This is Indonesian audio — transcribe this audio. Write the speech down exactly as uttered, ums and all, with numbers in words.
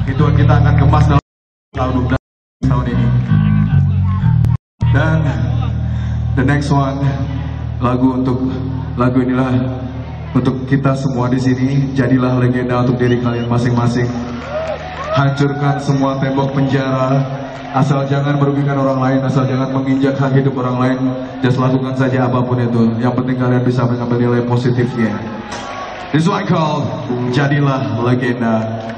Itu kita akan kemas dalam album tahun ini. Dan the next one, lagu untuk lagu inilah untuk kita semua di sini. Jadilah legenda untuk diri kalian masing-masing. Hancurkan semua tembok penjara, asal jangan merugikan orang lain, asal jangan menginjak hak hidup orang lain. Just lakukan saja apapun itu. Yang penting kalian bisa mengambil nilai positifnya. This is what I call Jadilah Legenda.